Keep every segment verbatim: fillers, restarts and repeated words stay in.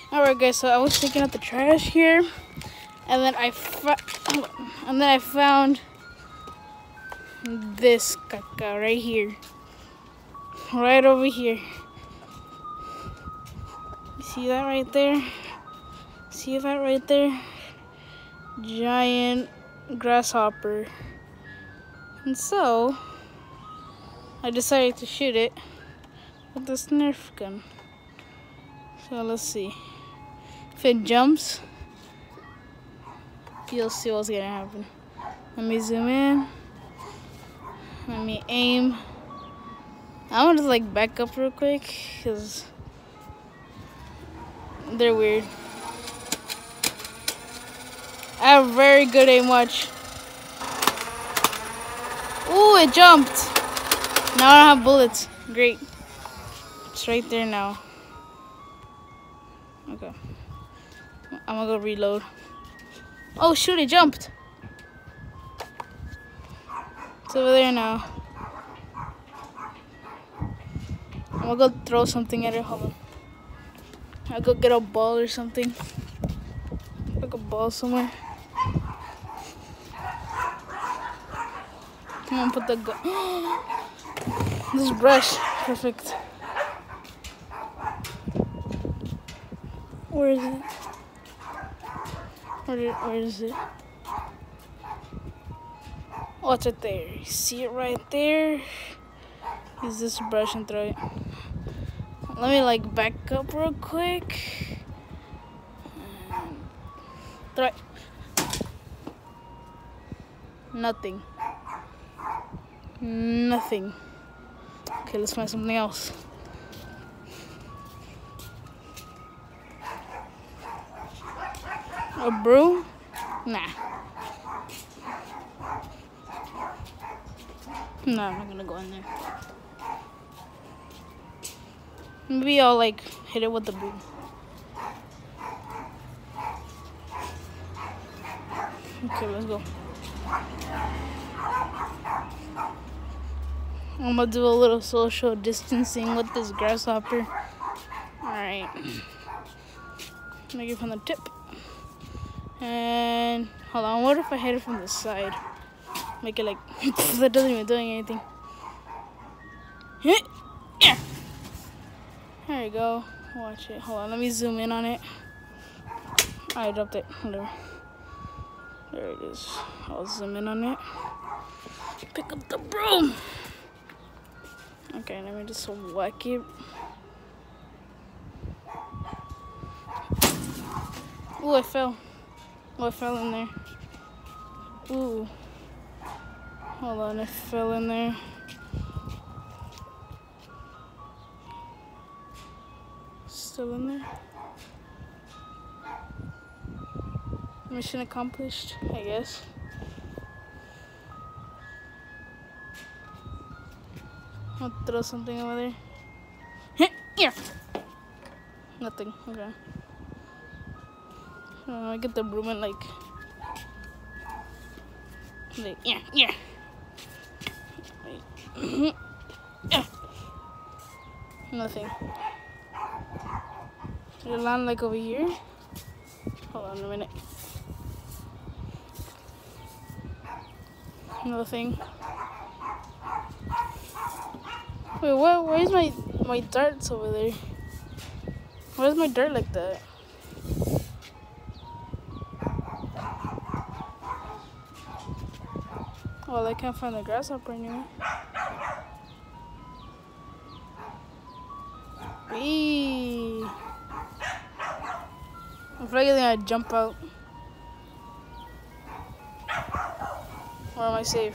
Alright guys, so I was taking out the trash here, and then I and then I found this caca right here. Right over here. You see that right there? See that right there? Giant grasshopper. And so I decided to shoot it with this Nerf gun. So let's see. If it jumps, you'll see what's gonna happen. Let me zoom in. Let me aim. I'm gonna just like back up real quick because they're weird. I have very good aim, watch. Ooh, it jumped. Now I don't have bullets. Great. It's right there now. Okay. I'm gonna go reload. Oh shoot, it jumped. It's over there now. I'm gonna go throw something at it. Hold on. I'll go get a ball or something. Like a ball somewhere. Come on, put the gun. This brush. Perfect. Where is it? Where, where is it? Oh, it's right there. You see it right there? Use this brush and throw it. Let me like back up real quick. Throw it. Nothing. Nothing. Okay, let's find something else. A broom? Nah. No, I'm not gonna go in there. Maybe I'll like hit it with the broom. Okay, let's go. I'm gonna do a little social distancing with this grasshopper. Alright. Make it from the tip. And hold on, what if I hit it from the side? Make it like that doesn't even do anything. Yeah. There you go. Watch it. Hold on, let me zoom in on it. I dropped it. Whatever. There it is. I'll zoom in on it. Pick up the broom. Okay, let me just whack it. Ooh, I fell. Oh, I fell in there. Ooh. Hold on, I fell in there. Still in there. Mission accomplished, I guess. I'll throw something over there. Yeah. Nothing. Okay. Uh, I get the broom and like, like yeah, yeah. Wait. Yeah. Nothing. Did it land like over here? Hold on a minute. Nothing. Wait, what? Why is my my darts over there? Why is my dart like that? Well, I can't find the grasshopper anymore. Eee. I'm afraid they're gonna jump out. Or am I safe?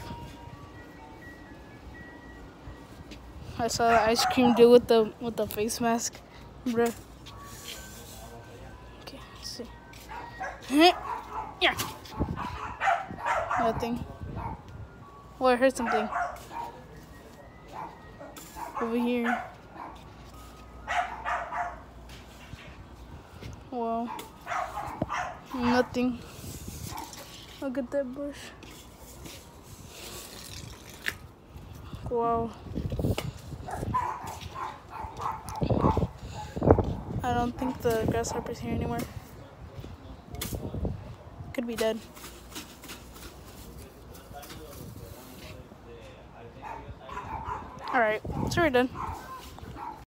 I saw the ice cream dude with the with the face mask, bruh. Okay, let's see. Yeah. Nothing. Oh, I heard something. Over here. Wow. Nothing. Look at that bush. Wow. I don't think the grasshopper's here anymore. Could be dead. Alright, so we're done.